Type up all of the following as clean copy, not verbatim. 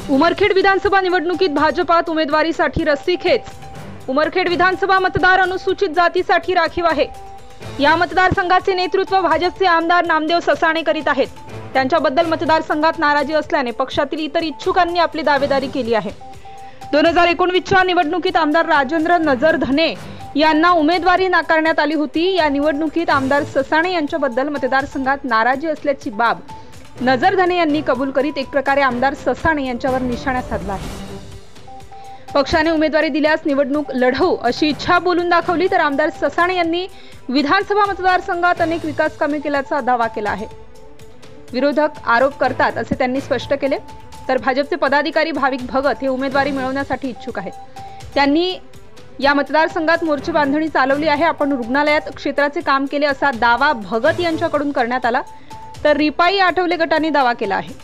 उमरखेड विधानसभा निवडणुकीत भाजपात उमेदवारीसाठी रस्सीखेच। उमरखेड विधानसभा मतदार अनुसूचित जातीसाठी राखीव आहे। या मतदारसंघाचे नेतृत्व भाजपचे आमदार नामदेव ससाणे करीत आहेत। त्यांच्याबद्दल मतदारसंघात नाराजी असल्याने पक्षातील इतर इच्छुकांनी आपली दावेदारी केली आहे। 2019च्या निवडणुकीत आमदार राजेंद्र नजरधने यांना उमेदवारी नाकारण्यात आली होती। या निवडणुकीत आमदार ससाणे यांच्याबद्दल मतदारसंघात नाराजी असल्याची बाब नजरधने यांनी कबूल करीत एक प्रकारे आमदार ससाणे यांच्यावर निशाणा साधला आहे। पक्षाने उमेदवारी दिल्यास निवडणूक लढवू अशी इच्छा बोलून दाखवली तर आमदार ससाणे यांनी विधानसभा मतदारसंघात अनेक विकास कामे केल्याचा दावा केला आहे। विरोधक आरोप करतात असे त्यांनी स्पष्ट केले। तर भाजपचे पदाधिकारी भाविक भगत हे उमेदवारी मिळवण्यासाठी इच्छुक आहेत। त्यांनी या मतदारसंघात मोर्चे बांधणी चालवली आहे। आपण रुग्णालयात क्षेत्राचे काम केले असा दावा भगत यांच्याकडून करण्यात आला तर रिपाई आठवले गटाने दावा केला आहे।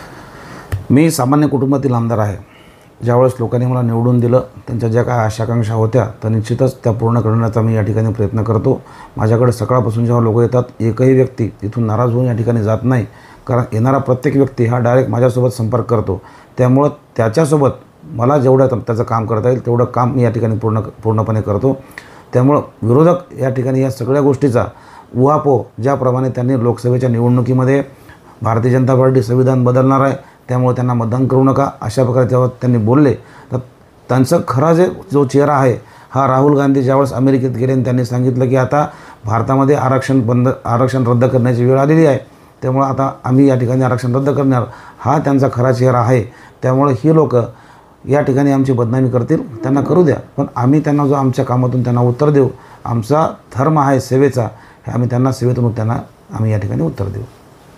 मी सामान्य कुटुंबातील आमदार आहे। ज्यावेळेस लोकांनी मला निवडून दिलं त्यांच्या ज्या काही आशाकांक्षा होत्या तर निश्चितच त्या पूर्ण करण्याचा मी या ठिकाणी प्रयत्न करतो। माझ्याकडे सकाळपासून जेव्हा लोक येतात एकही व्यक्ती तिथून नाराज होऊन या ठिकाणी जात नाही, कारण येणारा प्रत्येक व्यक्ती हा डायरेक्ट माझ्यासोबत संपर्क करतो। त्यामुळे त्याच्यासोबत मला जेवढं त्याचं काम करता येईल तेवढं काम मी या ठिकाणी पूर्णपणे करतो। त्यामुळे विरोधक या ठिकाणी या सगळ्या गोष्टीचा उहापोह ज्याप्रमाणे त्यांनी लोकसभेच्या निवडणुकीमध्ये भारतीय जनता पार्टी संविधान बदलणार आहे त्यामुळे त्यांना मतदान करू नका अशा प्रकारे जेव्हा त्यांनी बोलले तर त्यांचं खरा जो चेहरा आहे हा राहुल गांधी ज्यावेळेस अमेरिकेत गेले आणि त्यांनी सांगितलं की आता भारतामध्ये आरक्षण रद्द करण्याची वेळ आलेली आहे, त्यामुळे आता आम्ही या ठिकाणी आरक्षण रद्द करणार, हा त्यांचा खरा चेहरा आहे। त्यामुळे ही लोक या ठिकाणी आमची बदनामी करतील, त्यांना करू द्या, पण आम्ही त्यांना जो आमच्या कामातून त्यांना उत्तर देऊ, आमचा धर्म आहे सेवेचा, हे आम्ही त्यांना सेवेतून आम्ही या ठिकाणी उत्तर देऊ।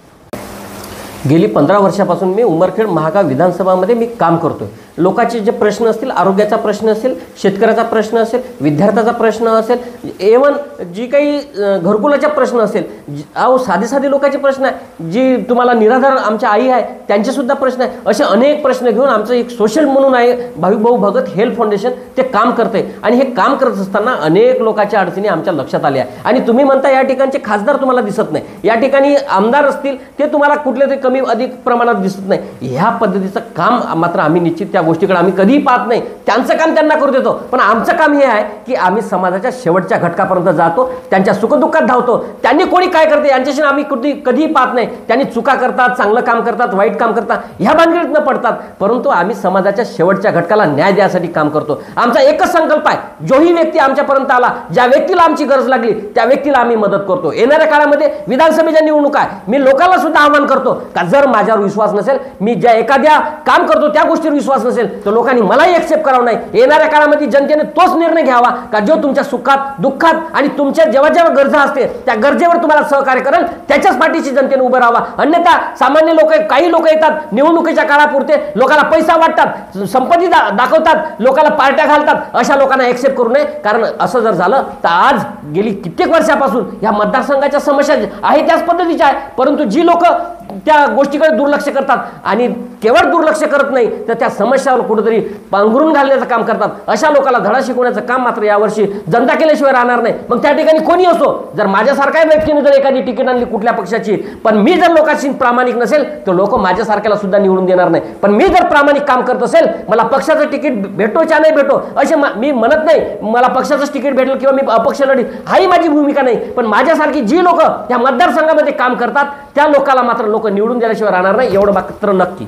गेली 15 वर्षापासून मी उमरखेड महागाव विधानसभामध्ये मी काम करतोय। लोकांचे जे प्रश्न असतील, आरोग्याचा प्रश्न असेल, शेतकऱ्याचा प्रश्न असेल, विद्यार्थ्याचा प्रश्न असेल, एवन जी काही घरकुलाचा प्रश्न असेल, अहो साधे लोकांचे प्रश्न आहे, जी तुम्हाला निराधार आमच्या आई आहे त्यांचेसुद्धा प्रश्न आहे, असे अनेक प्रश्न घेऊन आमचं एक सोशल म्हणून आहे भाविक भाऊ भगत हेल्थ फाउंडेशन ते काम करते। आणि हे काम करत असताना अनेक लोकांच्या अडचणी आमच्या लक्षात आल्या आणि तुम्ही म्हणता या ठिकाणचे खासदार तुम्हाला दिसत नाही, या ठिकाणी आमदार असतील ते तुम्हाला कुठले तरी कमी अधिक प्रमाणात दिसत नाही। ह्या पद्धतीचं काम मात्र आम्ही निश्चित त्या गोष्टीकडे आम्ही कधीही पाहत नाही। त्यांचं काम त्यांना करू देतो, पण आमचं काम हे आहे की आम्ही समाजाच्या शेवटच्या घटकापर्यंत जातो, त्यांच्या सुखदुःखात धावतो। त्यांनी कोणी काय करते यांच्याशी आम्ही कधीही पाहत नाही। त्यांनी चुका करतात, चांगलं काम करतात, वाईट काम करतात, ह्या भानगडीत न पडतात, परंतु आम्ही समाजाच्या शेवटच्या घटकाला न्याय द्यायसाठी काम करतो। आमचा एकच संकल्प आहे, जोही व्यक्ती आमच्यापर्यंत आला, ज्या व्यक्तीला आमची गरज लागली त्या व्यक्तीला आम्ही मदत करतो। येणाऱ्या काळामध्ये विधानसभेच्या निवडणुका आहे, मी लोकांना सुद्धा आवाहन करतो का जर माझ्यावर विश्वास नसेल, मी ज्या एखाद्या काम करतो त्या गोष्टीवर विश्वास नसेल तर लोकांनी मलाही एक्सेप्ट करावं नाही। येणाऱ्या काळामध्ये जनतेने तोच निर्णय घ्यावा का जो तुमच्या सुखात दुःखात आणि तुमच्या जेव्हा गरजा असते त्या गरजेवर तुम्हाला सहकार्य करेल, त्याच्याच पाठीशी जनतेने उभं राहावा। अन्यथा सामान्य लोक, काही लोक येतात निवडणुकीच्या काळापुरते लोकांना पैसा वाटतात, संपत्ती दाखवतात, लोकांना पार्ट्या घालतात, अशा लोकांना एक्सेप्ट करू नये। कारण असं जर झालं तर आज गेली कित्येक वर्षापासून या मतदारसंघाच्या समस्या आहे त्याच पद्धतीच्या आहे, परंतु जी लोक त्या गोष्टीकडे दुर्लक्ष करतात आणि केवळ दुर्लक्ष करत नाही तर त्या समस्यावर कुठेतरी पांघरून घालण्याचं काम करतात, अशा लोकांना धडा शिकवण्याचं काम मात्र यावर्षी जनता केल्याशिवाय राहणार नाही। मग त्या ठिकाणी कोणी असो, जर माझ्यासारख्या व्यक्तीने जर एखादी तिकीट आणली कुठल्या पक्षाची, पण मी जर लोकांशी प्रामाणिक नसेल तर लोक माझ्यासारख्याला सुद्धा निवडून देणार नाही। पण मी जर प्रामाणिक काम करत असेल, मला पक्षाचं तिकीट भेटो या नाही भेटो असे मी म्हणत नाही, मला पक्षाचंच तिकीट भेटलं किंवा मी अपक्ष लढी हाही माझी भूमिका नाही, पण माझ्यासारखी जी लोक या मतदारसंघामध्ये काम करतात त्या लोकांना मात्र लोक निवडून दिल्याशिवाय राहणार नाही, एवढं मात्र नक्की।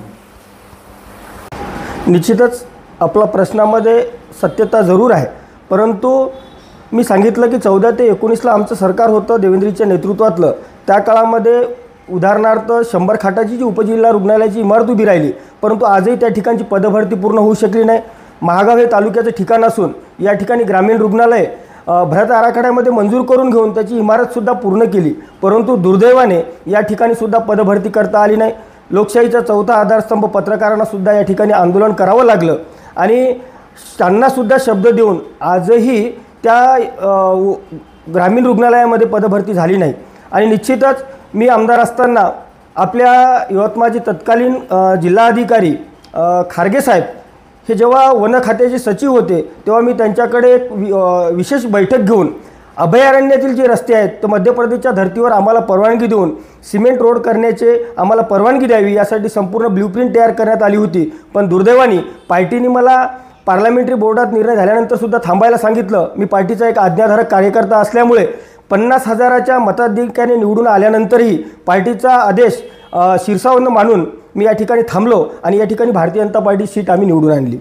निश्चितच आपला प्रश्नामध्ये सत्यता जरूर आहे, परंतु मी सांगितलं की 14 ते 19ला आमचं सरकार होतं देवेंद्रजीच्या नेतृत्वातलं। त्या काळामध्ये उदाहरणार्थ 100 खाटाची जी उपजिल्हा रुग्णालयाची इमारत उभी राहिली, परंतु आजही त्या ठिकाणची पदभरती पूर्ण होऊ शकली नाही। महागाव हे तालुक्याचं ठिकाण असून या ठिकाणी ग्रामीण रुग्णालय भरत आराखड्यामध्ये मंजूर करून घेऊन त्याची इमारतसुद्धा पूर्ण केली, परंतु दुर्दैवाने या ठिकाणी सुद्धा पदभरती करता आली नाही। लोकशाहीचा चौथा आधारस्तंभ पत्रकारांना सुद्धा या ठिकाणी आंदोलन करावं लागलं आणि त्यांनासुद्धा शब्द देऊन आजही त्या ग्रामीण रुग्णालयामध्ये पदभरती झाली नाही। आणि निश्चितच मी आमदार असताना आपल्या यवतमाळचे तत्कालीन जिल्हाधिकारी खारगे साहेब हे जेव्हा वन खात्याचे सचिव होते तेव्हा मी त्यांच्याकडे एक विशेष बैठक घेऊन अभयारण्यातील जे रस्ते आहेत तर मध्य प्रदेशच्या धर्तीवर आम्हाला परवानगी देऊन सिमेंट रोड करण्याचे आम्हाला परवानगी द्यावी यासाठी संपूर्ण ब्ल्यूप्रिंट तयार करण्यात आली होती. पण दुर्दैवाने पार्टीने मला पार्लमेंटरी बोर्डात निर्णय झाल्यानंतर सुद्धा थांबायला सांगितलं. मी पार्टीचा एक आज्ञाधारक कार्यकर्ता असल्यामुळे 50,000च्या मताधिक्याने निवडून आल्यानंतरही पार्टीचा आदेश शिरसावरनं मानून मी या ठिकाणी थांबलो आणि या ठिकाणी भारतीय जनता पार्टी सीट आम्ही निवडून आणली.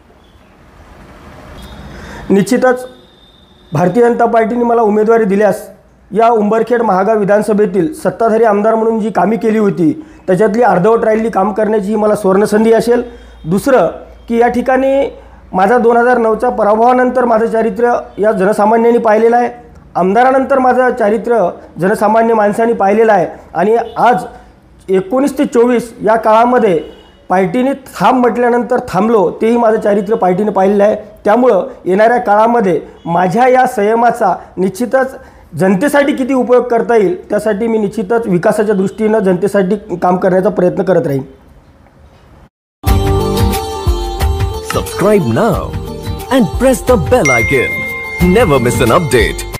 निश्चितच भारतीय जनता पार्टीने मला उमेदवारी दिल्यास या उंबरखेड महागाव विधानसभेतील सत्ताधारी आमदार म्हणून जी कामे केली होती त्याच्यातली अर्धवट राहिलेली काम करण्याची ही मला सुवर्णसंधी असेल. दुसरं की या ठिकाणी माझा 2009च्या पराभवानंतर माझं चारित्र्य या जनसामान्यांनी पाहिलेलं आहे. आमदारानंतर माझं चारित्र्य जनसामान्य माणसांनी पाहिलेलं आहे आणि आज 19 ते 24 या काळामध्ये पार्टीने थांब म्हटल्यानंतर थांबलो तेही माझं चारित्र्य पार्टीने पाहिलेलं आहे. त्यामुळं येणाऱ्या काळामध्ये माझ्या या संयमाचा निश्चितच जनतेसाठी किती उपयोग करता येईल त्यासाठी मी निश्चितच विकासाच्या दृष्टीनं जनतेसाठी काम करण्याचा प्रयत्न करत राहीन. Subscribe now and press the bell icon. Never miss an update.